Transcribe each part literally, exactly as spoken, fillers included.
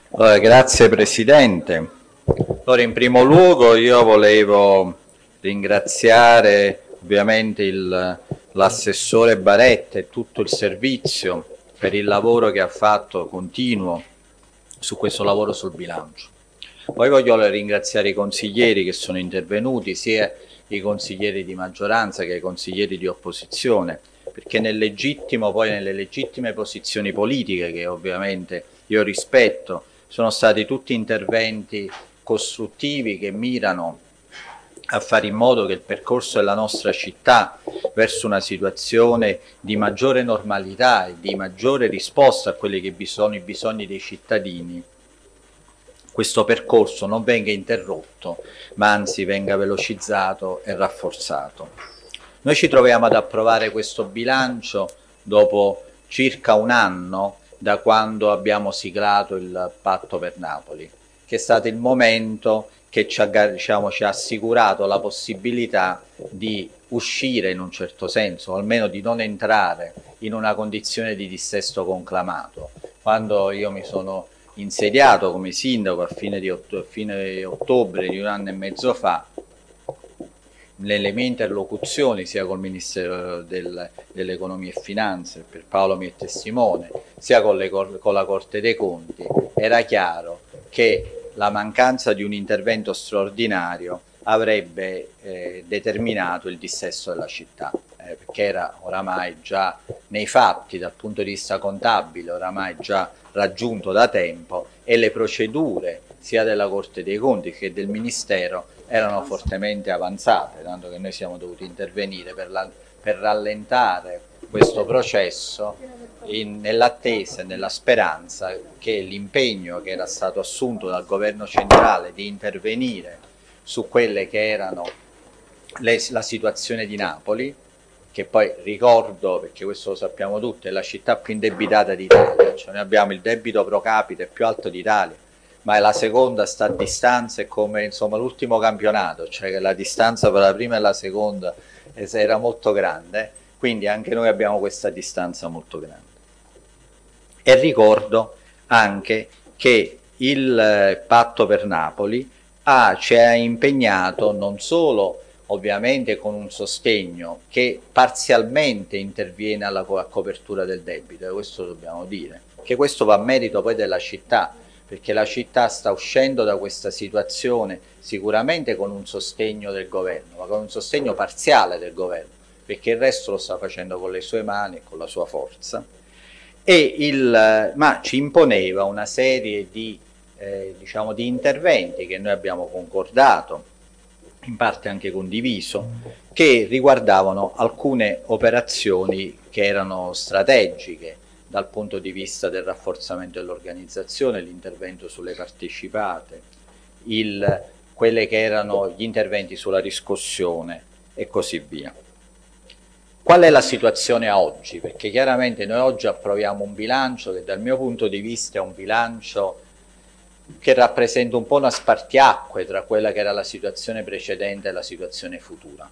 Allora, grazie Presidente. Allora, in primo luogo io volevo ringraziare ovviamente l'assessore Baretta e tutto il servizio per il lavoro che ha fatto continuo su questo lavoro sul bilancio. Poi voglio ringraziare i consiglieri che sono intervenuti, sia i consiglieri di maggioranza che i consiglieri di opposizione, perché nel legittimo, poi nelle legittime posizioni politiche che ovviamente io rispetto, sono stati tutti interventi costruttivi che mirano a fare in modo che il percorso della nostra città verso una situazione di maggiore normalità e di maggiore risposta a quelli che sono i bisogni dei cittadini, questo percorso non venga interrotto, ma anzi venga velocizzato e rafforzato. Noi ci troviamo ad approvare questo bilancio dopo circa un anno da quando abbiamo siglato il patto per Napoli, che è stato il momento che ci ha, diciamo, ci ha assicurato la possibilità di uscire in un certo senso, o almeno di non entrare in una condizione di dissesto conclamato. Quando io mi sono insediato come sindaco a fine di, a fine ottobre di un anno e mezzo fa, nelle mie interlocuzioni sia col Ministero del, dell'Economia e Finanze, per Paolo mi è testimone, sia con, le, con la Corte dei Conti, era chiaro che la mancanza di un intervento straordinario avrebbe eh, determinato il dissesto della città, eh, perché era oramai già nei fatti, dal punto di vista contabile, oramai già raggiunto da tempo, e le procedure sia della Corte dei Conti che del Ministero erano fortemente avanzate, tanto che noi siamo dovuti intervenire per, la, per rallentare questo processo nell'attesa e nella speranza che l'impegno che era stato assunto dal governo centrale di intervenire su quelle che erano le, la situazione di Napoli, che poi ricordo, perché questo lo sappiamo tutti, è la città più indebitata d'Italia, cioè noi abbiamo il debito pro capite più alto d'Italia, ma è la seconda, sta a distanza, è come insomma l'ultimo campionato, cioè che la distanza tra la prima e la seconda era molto grande, quindi anche noi abbiamo questa distanza molto grande. E ricordo anche che il patto per Napoli ha, ci ha impegnato non solo ovviamente con un sostegno che parzialmente interviene alla co copertura del debito, e questo dobbiamo dire, che questo va a merito poi della città, perché la città sta uscendo da questa situazione sicuramente con un sostegno del governo, ma con un sostegno parziale del governo, perché il resto lo sta facendo con le sue mani e con la sua forza, e il, ma ci imponeva una serie di, eh, diciamo, di interventi che noi abbiamo concordato, in parte anche condiviso, che riguardavano alcune operazioni che erano strategiche dal punto di vista del rafforzamento dell'organizzazione, l'intervento sulle partecipate, il, quelle che erano gli interventi sulla riscossione e così via. Qual è la situazione a oggi? Perché chiaramente noi oggi approviamo un bilancio che dal mio punto di vista è un bilancio che rappresenta un po' una spartiacque tra quella che era la situazione precedente e la situazione futura,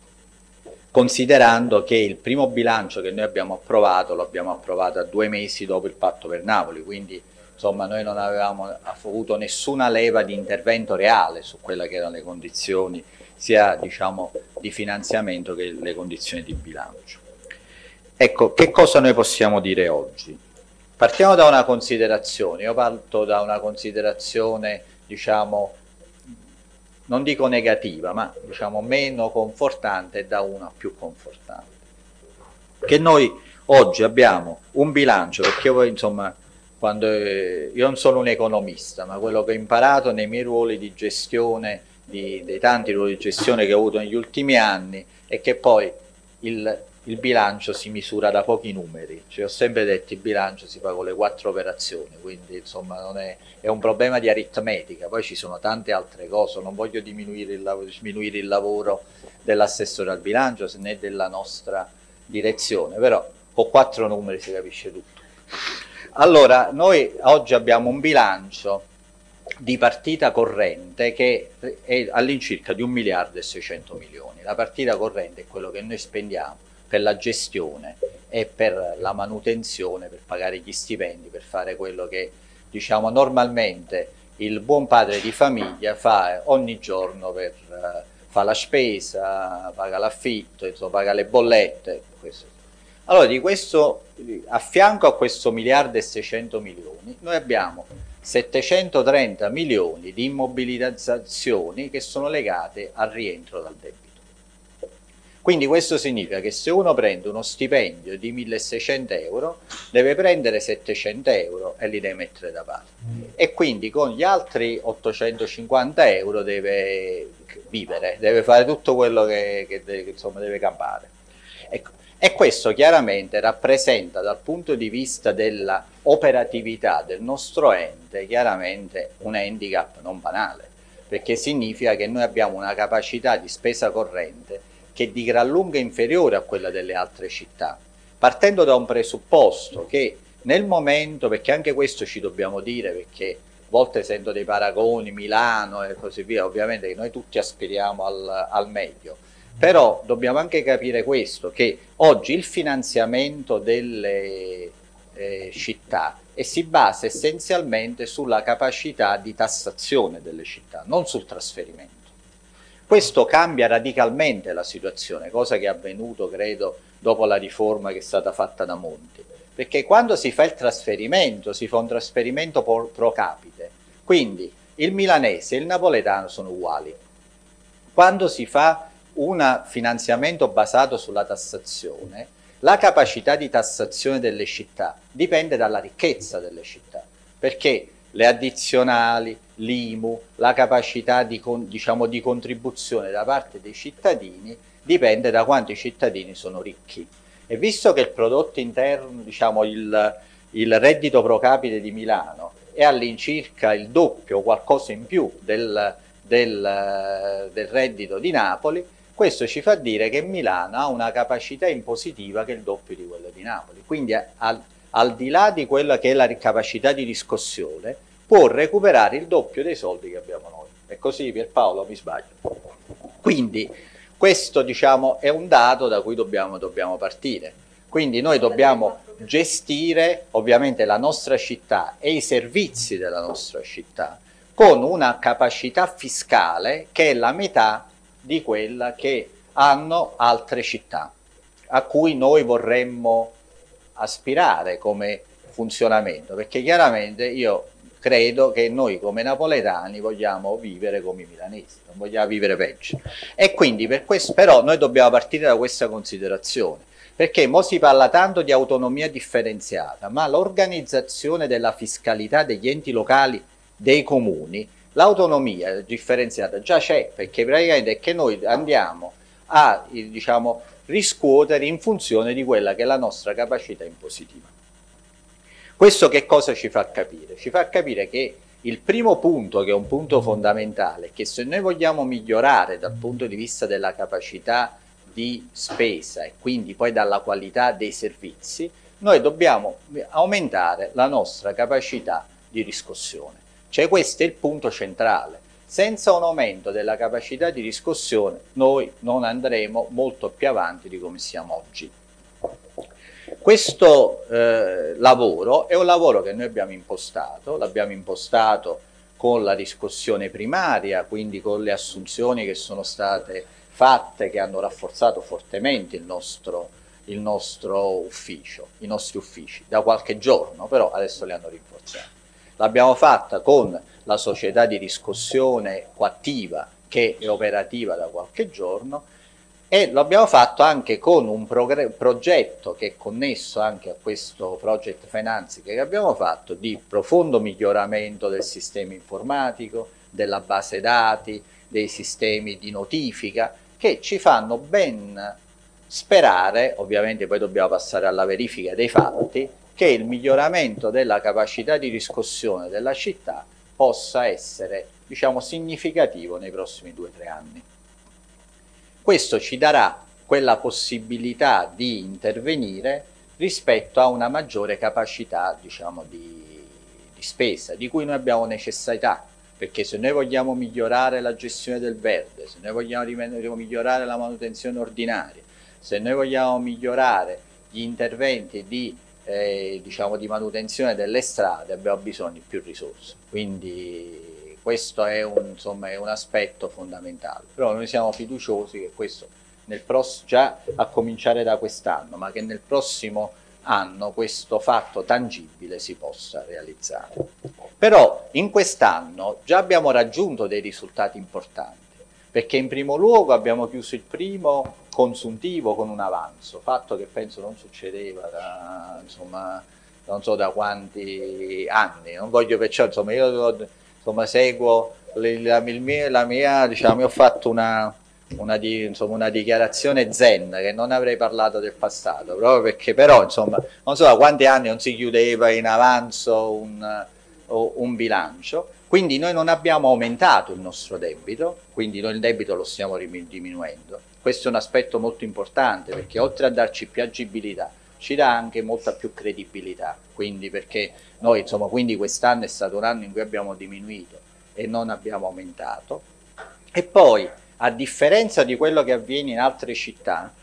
considerando che il primo bilancio che noi abbiamo approvato lo abbiamo approvato a due mesi dopo il patto per Napoli, quindi insomma noi non avevamo avuto nessuna leva di intervento reale su quelle che erano le condizioni sia diciamo di finanziamento che le condizioni di bilancio. Ecco, che cosa noi possiamo dire oggi? Partiamo da una considerazione, io parto da una considerazione diciamo non dico negativa, ma diciamo meno confortante e da una più confortante. Che noi oggi abbiamo un bilancio, perché voi insomma, quando, eh, io non sono un economista, ma quello che ho imparato nei miei ruoli di gestione, di, dei tanti ruoli di gestione che ho avuto negli ultimi anni, è che poi il, il bilancio si misura da pochi numeri, cioè ho sempre detto il bilancio si fa con le quattro operazioni, quindi insomma non è, è un problema di aritmetica, poi ci sono tante altre cose, non voglio diminuire il, diminuire il lavoro dell'assessore al bilancio né della nostra direzione, però con quattro numeri si capisce tutto. Allora, noi oggi abbiamo un bilancio di partita corrente che è all'incirca di un miliardo e seicento milioni. La partita corrente è quello che noi spendiamo per la gestione e per la manutenzione, per pagare gli stipendi, per fare quello che diciamo normalmente il buon padre di famiglia fa ogni giorno per uh, fa la spesa, paga l'affitto, insomma, paga le bollette. Questo. Allora di questo, a fianco a questo miliardo e seicento milioni, noi abbiamo settecentotrenta milioni di immobilizzazioni che sono legate al rientro dal debito. Quindi questo significa che se uno prende uno stipendio di milleseicento euro, deve prendere settecento euro e li deve mettere da parte. E quindi con gli altri ottocentocinquanta euro deve vivere, deve fare tutto quello che, che, che insomma, deve campare. Ecco. E questo chiaramente rappresenta dal punto di vista della operatività del nostro ente chiaramente un handicap non banale, perché significa che noi abbiamo una capacità di spesa corrente che è di gran lunga inferiore a quella delle altre città, partendo da un presupposto che nel momento, perché anche questo ci dobbiamo dire, perché a volte sento dei paragoni, Milano e così via, ovviamente che noi tutti aspiriamo al, al meglio, però dobbiamo anche capire questo, che oggi il finanziamento delle eh, città e si basa essenzialmente sulla capacità di tassazione delle città, non sul trasferimento. Questo cambia radicalmente la situazione, cosa che è avvenuto, credo, dopo la riforma che è stata fatta da Monti, perché quando si fa il trasferimento, si fa un trasferimento pro capite, quindi il milanese e il napoletano sono uguali. Quando si fa un finanziamento basato sulla tassazione, la capacità di tassazione delle città dipende dalla ricchezza delle città, perché le addizionali, l'I M U, la capacità di, diciamo, di contribuzione da parte dei cittadini dipende da quanto i cittadini sono ricchi. E visto che il prodotto interno, diciamo il, il reddito pro capite di Milano è all'incirca il doppio o qualcosa in più del, del, del reddito di Napoli, questo ci fa dire che Milano ha una capacità impositiva che è il doppio di quella di Napoli. Quindi al, al di là di quella che è la capacità di riscossione, può recuperare il doppio dei soldi che abbiamo noi. È così, Pierpaolo, mi sbaglio? Quindi questo, diciamo, è un dato da cui dobbiamo, dobbiamo partire. Quindi noi dobbiamo gestire ovviamente la nostra città e i servizi della nostra città con una capacità fiscale che è la metà di quella che hanno altre città, a cui noi vorremmo aspirare come funzionamento, perché chiaramente io credo che noi come napoletani vogliamo vivere come i milanesi, non vogliamo vivere peggio. E quindi per questo, però noi dobbiamo partire da questa considerazione, perché mo si parla tanto di autonomia differenziata, ma l'organizzazione della fiscalità degli enti locali, dei comuni, l'autonomia differenziata già c'è, perché praticamente è che noi andiamo a, diciamo, riscuotere in funzione di quella che è la nostra capacità impositiva. Questo che cosa ci fa capire? Ci fa capire che il primo punto, che è un punto fondamentale, è che se noi vogliamo migliorare dal punto di vista della capacità di spesa e quindi poi dalla qualità dei servizi, noi dobbiamo aumentare la nostra capacità di riscossione. Cioè questo è il punto centrale. Senza un aumento della capacità di riscossione noi non andremo molto più avanti di come siamo oggi. Questo eh, lavoro è un lavoro che noi abbiamo impostato, l'abbiamo impostato con la riscossione primaria, quindi con le assunzioni che sono state fatte, che hanno rafforzato fortemente il nostro, il nostro ufficio, i nostri uffici, da qualche giorno, però adesso li hanno rinforzati. L'abbiamo fatta con la società di riscossione coattiva che è operativa da qualche giorno e lo abbiamo fatto anche con un progetto che è connesso anche a questo project financing che abbiamo fatto di profondo miglioramento del sistema informatico, della base dati, dei sistemi di notifica che ci fanno ben sperare, ovviamente poi dobbiamo passare alla verifica dei fatti, che il miglioramento della capacità di riscossione della città possa essere, diciamo, significativo nei prossimi due o tre anni. Questo ci darà quella possibilità di intervenire rispetto a una maggiore capacità, diciamo, di, di spesa, di cui noi abbiamo necessità, perché se noi vogliamo migliorare la gestione del verde, se noi vogliamo migliorare la manutenzione ordinaria, se noi vogliamo migliorare gli interventi di eh, diciamo di manutenzione delle strade abbiamo bisogno di più risorse, quindi questo è un, insomma, è un aspetto fondamentale, però noi siamo fiduciosi che questo nel prossimo, già a cominciare da quest'anno, ma che nel prossimo anno questo fatto tangibile si possa realizzare. Però in quest'anno già abbiamo raggiunto dei risultati importanti, perché in primo luogo abbiamo chiuso il primo consuntivo con un avanzo, fatto che penso non succedeva da, insomma, non so da quanti anni, non voglio perciò, insomma, io insomma, seguo la, la mia, la mia, diciamo, ho fatto una, una, di, insomma, una dichiarazione zen, che non avrei parlato del passato, proprio perché però, insomma, non so da quanti anni non si chiudeva in avanzo un, un bilancio. Quindi noi non abbiamo aumentato il nostro debito, quindi noi il debito lo stiamo diminuendo. Questo è un aspetto molto importante, perché oltre a darci più agibilità, ci dà anche molta più credibilità, quindi perché noi, insomma, quindi quest'anno è stato un anno in cui abbiamo diminuito e non abbiamo aumentato. E poi, a differenza di quello che avviene in altre città,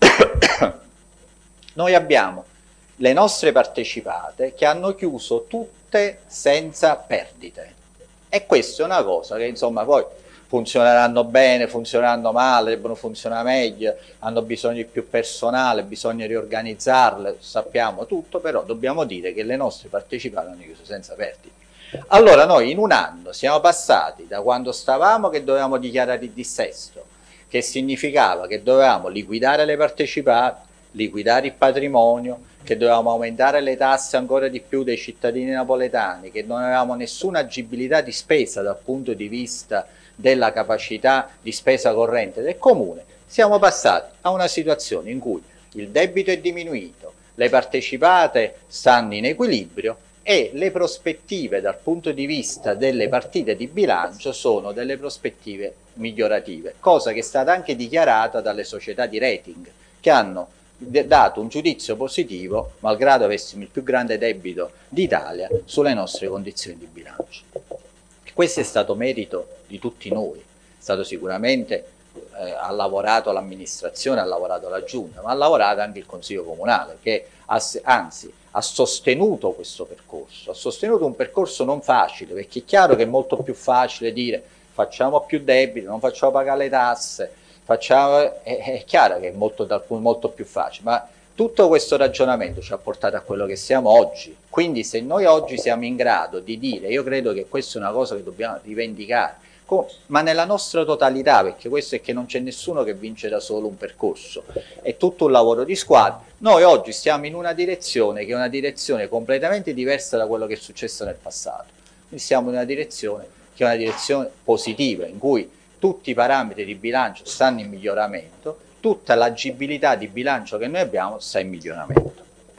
noi abbiamo le nostre partecipate che hanno chiuso tutte senza perdite. E questa è una cosa che, insomma, poi funzioneranno bene, funzioneranno male, debbono funzionare meglio, hanno bisogno di più personale, bisogna riorganizzarle, sappiamo tutto, però dobbiamo dire che le nostre partecipate hanno chiuso senza perdite. Allora noi in un anno siamo passati da quando stavamo che dovevamo dichiarare il dissesto, che significava che dovevamo liquidare le partecipate, liquidare il patrimonio, che dovevamo aumentare le tasse ancora di più dei cittadini napoletani, che non avevamo nessuna agibilità di spesa dal punto di vista della capacità di spesa corrente del comune, siamo passati a una situazione in cui il debito è diminuito, le partecipate stanno in equilibrio e le prospettive dal punto di vista delle partite di bilancio sono delle prospettive migliorative, cosa che è stata anche dichiarata dalle società di rating, che hanno dato un giudizio positivo, malgrado avessimo il più grande debito d'Italia, sulle nostre condizioni di bilancio. Questo è stato merito di tutti noi, è stato sicuramente, eh, ha lavorato l'amministrazione, ha lavorato la giunta, ma ha lavorato anche il Consiglio Comunale, che ha, anzi ha sostenuto questo percorso, ha sostenuto un percorso non facile, perché è chiaro che è molto più facile dire facciamo più debito, non facciamo pagare le tasse, facciamo, è, è chiaro che è molto, molto più facile, ma tutto questo ragionamento ci ha portato a quello che siamo oggi. Quindi se noi oggi siamo in grado di dire, io credo che questa è una cosa che dobbiamo rivendicare, ma nella nostra totalità, perché questo è che non c'è nessuno che vince da solo un percorso, è tutto un lavoro di squadra. Noi oggi stiamo in una direzione che è una direzione completamente diversa da quello che è successo nel passato. Quindi siamo in una direzione che è una direzione positiva, in cui tutti i parametri di bilancio stanno in miglioramento, tutta l'agibilità di bilancio che noi abbiamo sta in miglioramento.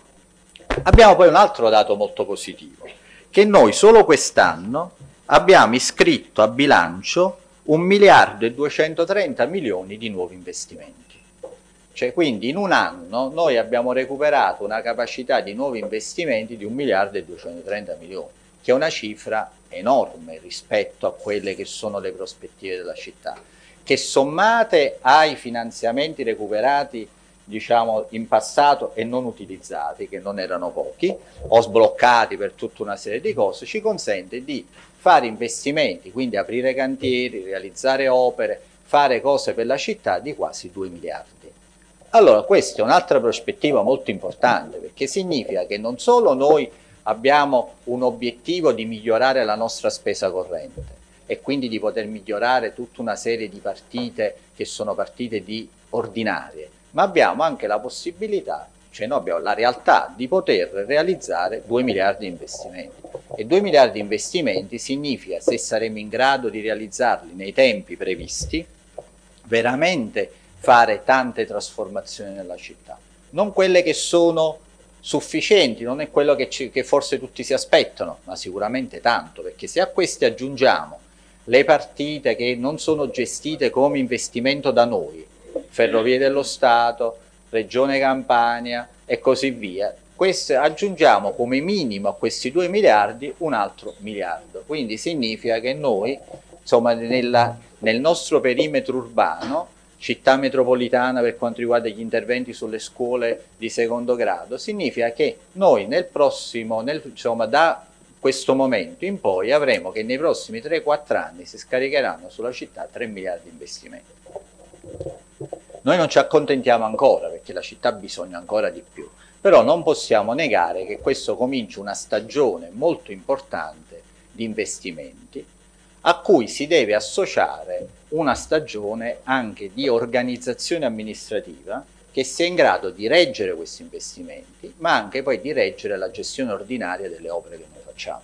Abbiamo poi un altro dato molto positivo, che noi solo quest'anno abbiamo iscritto a bilancio un miliardo e duecentotrenta milioni di nuovi investimenti. Cioè, quindi in un anno noi abbiamo recuperato una capacità di nuovi investimenti di un miliardo e duecentotrenta milioni, che è una cifra enorme rispetto a quelle che sono le prospettive della città, che sommate ai finanziamenti recuperati, diciamo, in passato e non utilizzati, che non erano pochi, o sbloccati per tutta una serie di cose, ci consente di fare investimenti, quindi aprire cantieri, realizzare opere, fare cose per la città di quasi due miliardi. Allora, questa è un'altra prospettiva molto importante, perché significa che non solo noi abbiamo un obiettivo di migliorare la nostra spesa corrente e quindi di poter migliorare tutta una serie di partite che sono partite di ordinarie, ma abbiamo anche la possibilità, cioè noi abbiamo la realtà di poter realizzare due miliardi di investimenti. E due miliardi di investimenti significa, se saremo in grado di realizzarli nei tempi previsti, veramente fare tante trasformazioni nella città. Non quelle che sono sufficienti, non è quello che, ci, che forse tutti si aspettano, ma sicuramente tanto, perché se a questi aggiungiamo le partite che non sono gestite come investimento da noi, Ferrovie dello Stato, Regione Campania e così via, queste, aggiungiamo come minimo a questi due miliardi un altro miliardo, quindi significa che noi, insomma, nella, nel nostro perimetro urbano città metropolitana per quanto riguarda gli interventi sulle scuole di secondo grado, significa che noi nel prossimo, nel, insomma, da questo momento in poi avremo che nei prossimi tre quattro anni si scaricheranno sulla città tre miliardi di investimenti. Noi non ci accontentiamo ancora perché la città ha bisogno ancora di più, però non possiamo negare che questo comincia una stagione molto importante di investimenti a cui si deve associare una stagione anche di organizzazione amministrativa che sia in grado di reggere questi investimenti, ma anche poi di reggere la gestione ordinaria delle opere che noi facciamo.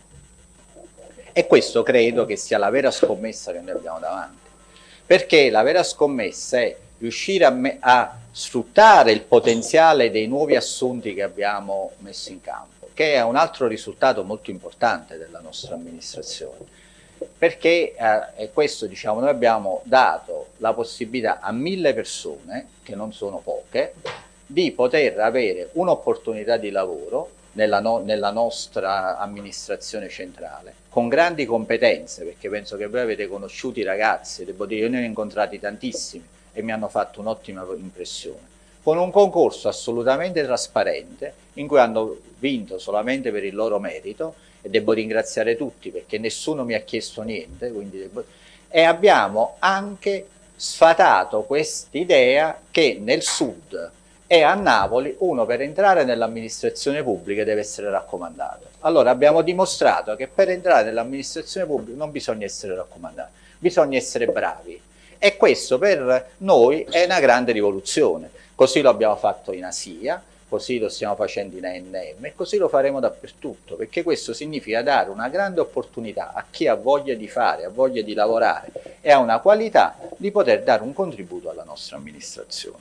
E questo credo che sia la vera scommessa che noi abbiamo davanti, perché la vera scommessa è riuscire a, a sfruttare il potenziale dei nuovi assunti che abbiamo messo in campo, che è un altro risultato molto importante della nostra amministrazione. Perché, eh, e questo diciamo, noi abbiamo dato la possibilità a mille persone, che non sono poche, di poter avere un'opportunità di lavoro nella, no, nella nostra amministrazione centrale, con grandi competenze, perché penso che voi avete conosciuto i ragazzi, devo dire, io ne ho incontrati tantissimi e mi hanno fatto un'ottima impressione, con un concorso assolutamente trasparente, in cui hanno vinto solamente per il loro merito, e devo ringraziare tutti perché nessuno mi ha chiesto niente, quindi devo... e abbiamo anche sfatato quest'idea che nel sud e a Napoli uno per entrare nell'amministrazione pubblica deve essere raccomandato. Allora abbiamo dimostrato che per entrare nell'amministrazione pubblica non bisogna essere raccomandati, bisogna essere bravi, e questo per noi è una grande rivoluzione. Così lo abbiamo fatto in Asia, così lo stiamo facendo in A N M e così lo faremo dappertutto, perché questo significa dare una grande opportunità a chi ha voglia di fare, ha voglia di lavorare e ha una qualità di poter dare un contributo alla nostra amministrazione.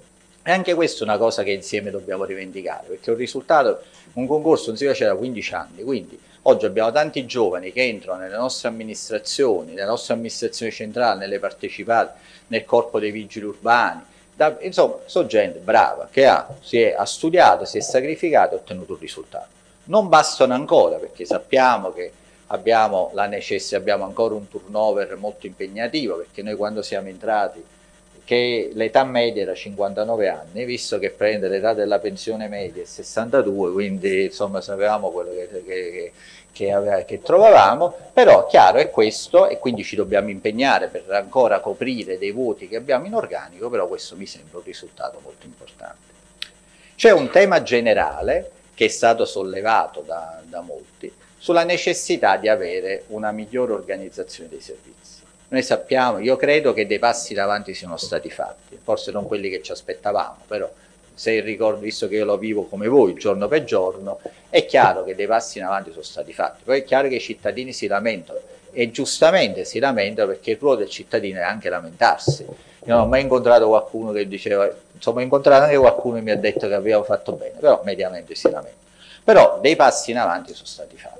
E anche questa è una cosa che insieme dobbiamo rivendicare, perché un risultato, un concorso non si face da quindici anni, quindi oggi abbiamo tanti giovani che entrano nelle nostre amministrazioni, nella nostra amministrazione centrale, nelle partecipate, nel corpo dei vigili urbani. Da, insomma, sono gente brava che ha, si è, ha studiato, si è sacrificato e ha ottenuto un risultato. Non bastano ancora, perché sappiamo che abbiamo la necessità, abbiamo ancora un turnover molto impegnativo, perché noi quando siamo entrati, che l'età media era cinquantanove anni, visto che prende l'età della pensione media è sessantadue, quindi insomma sapevamo quello che, che, che Che, aveva, che trovavamo, però chiaro è questo, e quindi ci dobbiamo impegnare per ancora coprire dei voti che abbiamo in organico, però questo mi sembra un risultato molto importante. C'è un tema generale che è stato sollevato da, da molti sulla necessità di avere una migliore organizzazione dei servizi. Noi sappiamo, io credo che dei passi in avanti siano stati fatti, forse non quelli che ci aspettavamo, però se ricordo, visto che io lo vivo come voi giorno per giorno, è chiaro che dei passi in avanti sono stati fatti. Poi è chiaro che i cittadini si lamentano, e giustamente si lamentano, perché il ruolo del cittadino è anche lamentarsi. Io non ho mai incontrato qualcuno che diceva, insomma ho incontrato anche qualcuno che mi ha detto che abbiamo fatto bene, però mediamente si lamenta. Però dei passi in avanti sono stati fatti.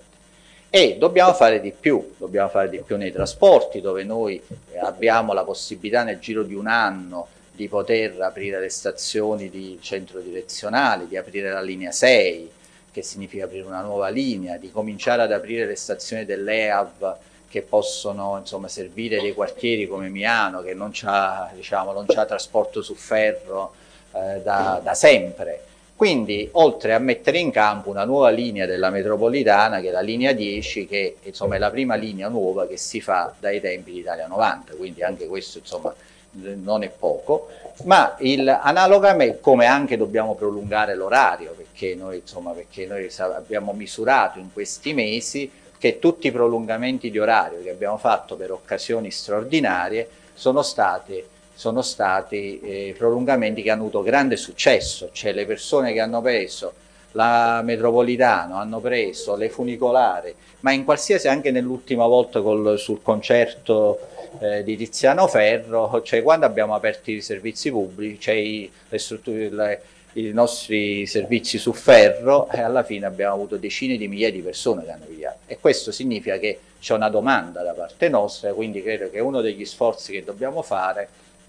E dobbiamo fare di più, dobbiamo fare di più nei trasporti, dove noi abbiamo la possibilità nel giro di un anno di poter aprire le stazioni di centro direzionali, di aprire la linea sei, che significa aprire una nuova linea, di cominciare ad aprire le stazioni dell'E A V che possono insomma, servire dei quartieri come Miano, che non c'ha diciamo, non c'ha trasporto su ferro eh, da, da sempre. Quindi, oltre a mettere in campo una nuova linea della metropolitana, che è la linea dieci, che insomma, è la prima linea nuova che si fa dai tempi di Italia novanta, quindi anche questo insomma, non è poco, ma il, analogamente, come anche dobbiamo prolungare l'orario, perché noi, insomma, perché noi abbiamo misurato in questi mesi che tutti i prolungamenti di orario che abbiamo fatto per occasioni straordinarie sono stati, sono stati eh, prolungamenti che hanno avuto grande successo, cioè le persone che hanno preso la metropolitana, hanno preso le funicolari, ma in qualsiasi, anche nell'ultima volta col, sul concerto eh, di Tiziano Ferro, cioè quando abbiamo aperto i servizi pubblici, cioè i, le strutture, le, i nostri servizi su ferro, e alla fine abbiamo avuto decine di migliaia di persone che hanno pigliato, e questo significa che c'è una domanda da parte nostra, quindi credo che uno degli sforzi che dobbiamo fare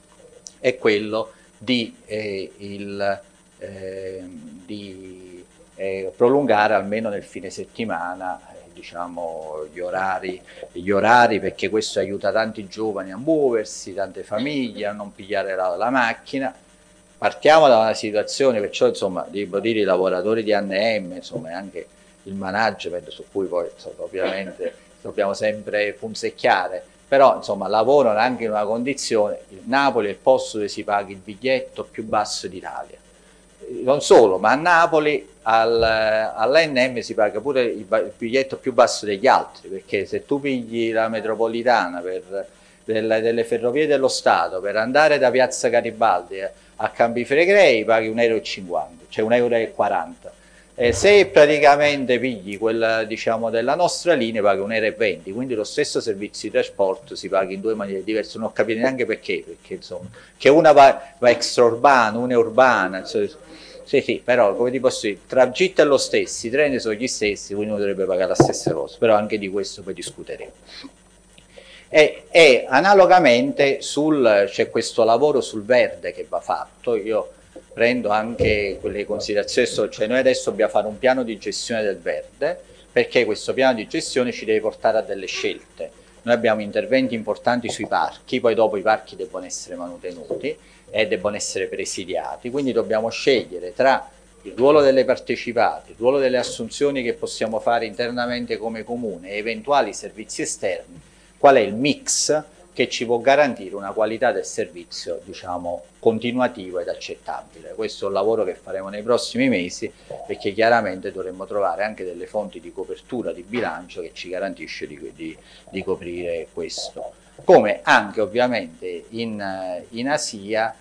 è quello di, eh, il, eh, di eh, prolungare almeno nel fine settimana diciamo, gli orari, gli orari, perché questo aiuta tanti giovani a muoversi, tante famiglie a non pigliare la, la macchina. Partiamo da una situazione, perciò insomma, devo dire, i lavoratori di A N M, insomma, e anche il management, su cui poi insomma, ovviamente dobbiamo sempre punzecchiare, però insomma lavorano anche in una condizione, il Napoli è il posto dove si paga il biglietto più basso d'Italia. Non solo, ma a Napoli al, all'A N M si paga pure il, il biglietto più basso degli altri, perché se tu pigli la metropolitana per, delle, delle ferrovie dello Stato per andare da Piazza Garibaldi a Campi Flegrei paghi un euro e cinquanta, cioè un euro e quaranta. Eh, se praticamente pigli quella, diciamo, della nostra linea paghi un euro e venti, quindi lo stesso servizio di trasporto si paga in due maniere diverse, non ho capito neanche perché, perché insomma, che una va, va extraurbana, una è urbana, insomma, sì, sì, però come ti posso dire, il tragitto è lo stesso, i treni sono gli stessi, quindi uno dovrebbe pagare la stessa cosa, però anche di questo poi discuteremo. E, e analogamente c'è questo lavoro sul verde che va fatto, io prendo anche quelle considerazioni, cioè noi adesso dobbiamo fare un piano di gestione del verde, perché questo piano di gestione ci deve portare a delle scelte. Noi abbiamo interventi importanti sui parchi, poi dopo i parchi devono essere manutenuti e devono essere presidiati, quindi dobbiamo scegliere tra il ruolo delle partecipate, il ruolo delle assunzioni che possiamo fare internamente come comune e eventuali servizi esterni, qual è il mix che ci può garantire una qualità del servizio, diciamo, continuativo ed accettabile. Questo è un lavoro che faremo nei prossimi mesi, perché chiaramente dovremmo trovare anche delle fonti di copertura di bilancio che ci garantisce di, di, di coprire questo. Come anche ovviamente in, in Asia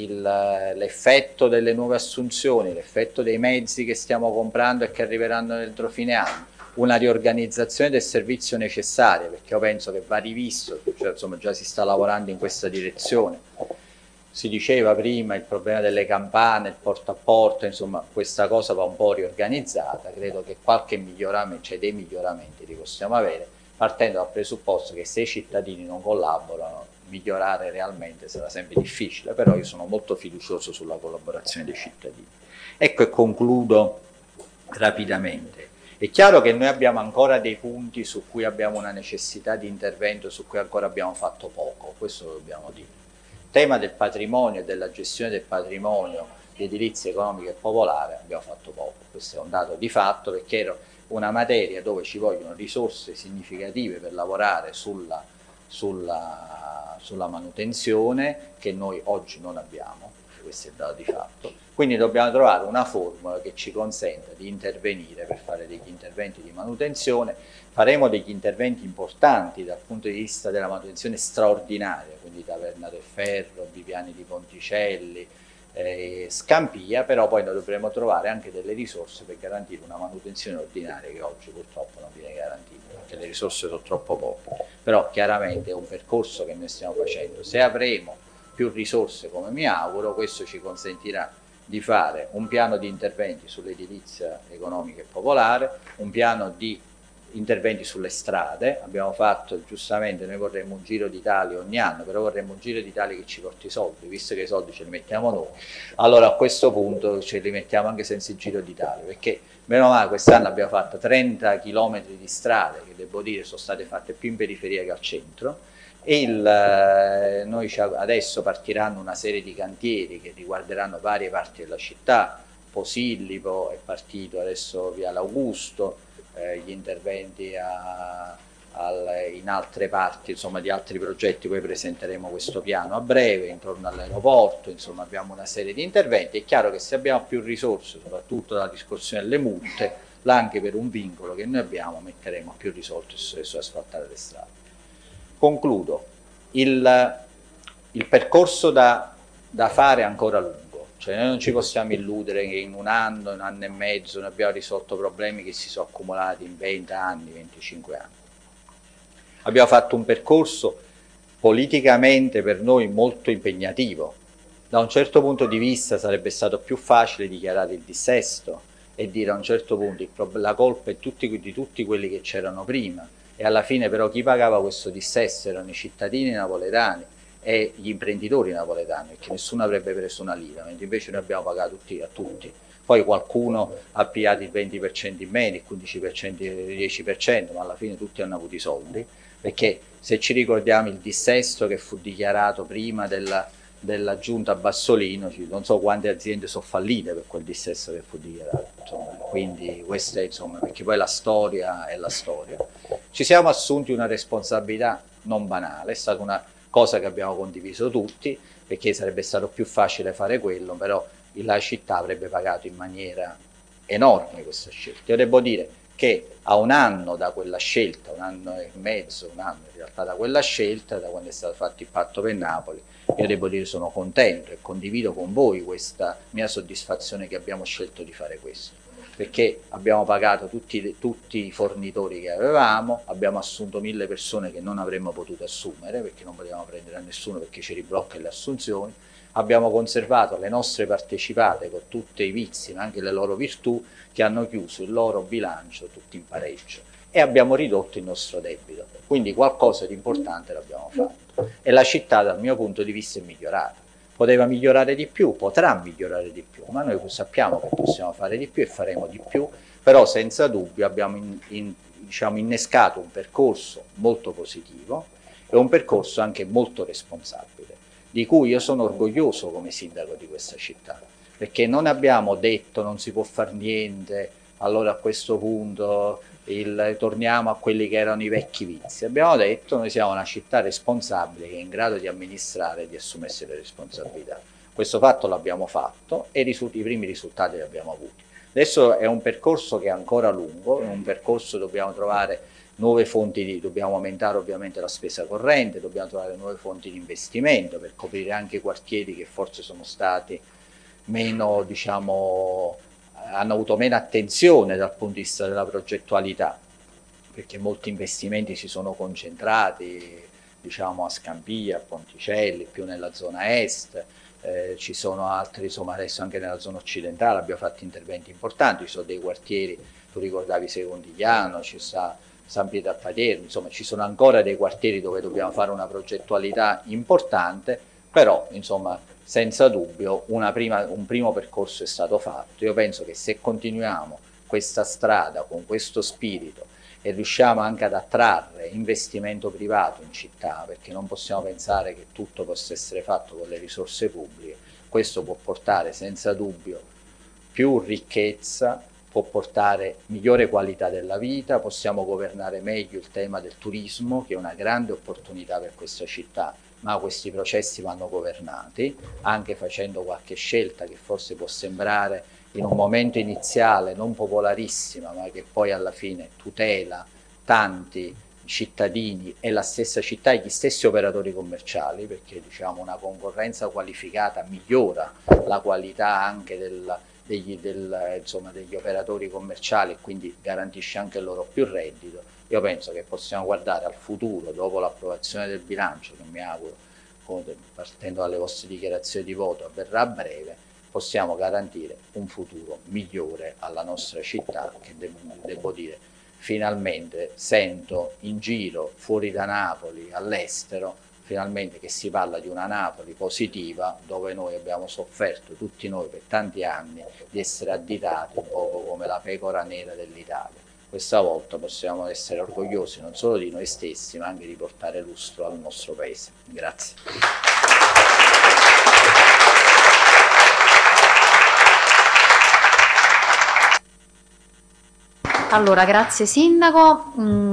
l'effetto delle nuove assunzioni, l'effetto dei mezzi che stiamo comprando e che arriveranno entro fine anno, una riorganizzazione del servizio necessaria, perché io penso che va rivisto, cioè, insomma, già si sta lavorando in questa direzione. Si diceva prima il problema delle campane, il porta a porta, insomma questa cosa va un po' riorganizzata, credo che qualche miglioramento, cioè dei miglioramenti li possiamo avere, partendo dal presupposto che se i cittadini non collaborano, migliorare realmente sarà sempre difficile, però io sono molto fiducioso sulla collaborazione dei cittadini. Ecco, e concludo rapidamente. È chiaro che noi abbiamo ancora dei punti su cui abbiamo una necessità di intervento, su cui ancora abbiamo fatto poco, questo lo dobbiamo dire. Il tema del patrimonio e della gestione del patrimonio di edilizia economica e popolare abbiamo fatto poco, questo è un dato di fatto, perché era una materia dove ci vogliono risorse significative per lavorare sulla, sulla, sulla manutenzione che noi oggi non abbiamo, questo è il dato di fatto. Quindi dobbiamo trovare una formula che ci consenta di intervenire per fare degli interventi di manutenzione. Faremo degli interventi importanti dal punto di vista della manutenzione straordinaria, quindi Taverna del Ferro, Viviani di Ponticelli, eh, Scampia, però poi noi dovremo trovare anche delle risorse per garantire una manutenzione ordinaria che oggi purtroppo non viene garantita, perché le risorse sono troppo poche. Però chiaramente è un percorso che noi stiamo facendo. Se avremo più risorse, come mi auguro, questo ci consentirà di fare un piano di interventi sull'edilizia economica e popolare, un piano di interventi sulle strade. Abbiamo fatto, giustamente, noi vorremmo un giro d'Italia ogni anno, però vorremmo un giro d'Italia che ci porti i soldi, visto che i soldi ce li mettiamo noi, allora a questo punto ce li mettiamo anche senza il giro d'Italia, perché meno male quest'anno abbiamo fatto trenta chilometri di strade, che devo dire sono state fatte più in periferia che al centro, e il, eh, noi adesso partiranno una serie di cantieri che riguarderanno varie parti della città. Posillipo è partito adesso via l'Augusto, eh, gli interventi a, al, in altre parti, insomma, di altri progetti. Poi presenteremo questo piano a breve intorno all'aeroporto, insomma abbiamo una serie di interventi. È chiaro che se abbiamo più risorse, soprattutto dalla discussione delle multe, là anche per un vincolo che noi abbiamo metteremo più risorse su, su asfaltare le strade. Concludo, il, il percorso da, da fare è ancora lungo, cioè noi non ci possiamo illudere che in un anno, un anno e mezzo noi abbiamo risolto problemi che si sono accumulati in venti anni, venticinque anni. Abbiamo fatto un percorso politicamente per noi molto impegnativo. Da un certo punto di vista sarebbe stato più facile dichiarare il dissesto e dire a un certo punto la colpa è tutti, di tutti quelli che c'erano prima. E alla fine però chi pagava questo dissesto erano i cittadini napoletani e gli imprenditori napoletani, perché nessuno avrebbe preso una lira, mentre invece noi abbiamo pagato tutti, a tutti Poi qualcuno ha pigliato il venti per cento in meno, il quindici per cento, il dieci per cento, ma alla fine tutti hanno avuto i soldi, perché se ci ricordiamo il dissesto che fu dichiarato prima della, della giunta Bassolino, non so quante aziende sono fallite per quel dissesto che fu dichiarato, insomma, quindi questa è, insomma, perché poi la storia è la storia. Ci siamo assunti una responsabilità non banale, è stata una cosa che abbiamo condiviso tutti, perché sarebbe stato più facile fare quello, però la città avrebbe pagato in maniera enorme questa scelta. Io devo dire che a un anno da quella scelta, un anno e mezzo, un anno in realtà da quella scelta, da quando è stato fatto il patto per Napoli, io devo dire sono contento e condivido con voi questa mia soddisfazione che abbiamo scelto di fare questo, perché abbiamo pagato tutti, tutti i fornitori che avevamo, abbiamo assunto mille persone che non avremmo potuto assumere, perché non potevamo prendere a nessuno perché ci riblocca le assunzioni, abbiamo conservato le nostre partecipate con tutti i vizi, ma anche le loro virtù, che hanno chiuso il loro bilancio tutti in pareggio, e abbiamo ridotto il nostro debito, quindi qualcosa di importante l'abbiamo fatto, e la città dal mio punto di vista è migliorata. Poteva migliorare di più, potrà migliorare di più, ma noi sappiamo che possiamo fare di più e faremo di più, però senza dubbio abbiamo in, in, diciamo, innescato un percorso molto positivo e un percorso anche molto responsabile, di cui io sono orgoglioso come sindaco di questa città, perché non abbiamo detto non si può fare niente, allora a questo punto il, torniamo a quelli che erano i vecchi vizi. Abbiamo detto noi siamo una città responsabile che è in grado di amministrare e di assumersi le responsabilità. Questo fatto l'abbiamo fatto e i, i primi risultati li abbiamo avuti. Adesso è un percorso che è ancora lungo, è un percorso dove dobbiamo trovare nuove fonti di, dobbiamo aumentare ovviamente la spesa corrente, dobbiamo trovare nuove fonti di investimento per coprire anche i quartieri che forse sono stati meno, diciamo, hanno avuto meno attenzione dal punto di vista della progettualità, perché molti investimenti si sono concentrati, diciamo, a Scampia, a Ponticelli, più nella zona est, eh, ci sono altri, insomma adesso anche nella zona occidentale abbiamo fatto interventi importanti, ci sono dei quartieri, tu ricordavi Secondigliano, ci sta San Pietro a Paterno, insomma ci sono ancora dei quartieri dove dobbiamo fare una progettualità importante, però insomma senza dubbio una prima, un primo percorso è stato fatto. Io penso che se continuiamo questa strada con questo spirito e riusciamo anche ad attrarre investimento privato in città, perché non possiamo pensare che tutto possa essere fatto con le risorse pubbliche, questo può portare senza dubbio più ricchezza, può portare migliore qualità della vita, possiamo governare meglio il tema del turismo, che è una grande opportunità per questa città, ma questi processi vanno governati, anche facendo qualche scelta che forse può sembrare in un momento iniziale non popolarissima, ma che poi alla fine tutela tanti cittadini e la stessa città e gli stessi operatori commerciali, perché diciamo una concorrenza qualificata migliora la qualità anche del, degli, del, insomma, degli operatori commerciali e quindi garantisce anche il loro più reddito. Io penso che possiamo guardare al futuro dopo l'approvazione del bilancio, che mi auguro, partendo dalle vostre dichiarazioni di voto, avverrà a breve, possiamo garantire un futuro migliore alla nostra città, che devo, devo dire finalmente sento in giro fuori da Napoli, all'estero, finalmente che si parla di una Napoli positiva, dove noi abbiamo sofferto tutti noi per tanti anni di essere additati un po' come la pecora nera dell'Italia. Questa volta possiamo essere orgogliosi non solo di noi stessi, ma anche di portare lustro al nostro paese. Grazie. Allora, grazie Sindaco. Mm.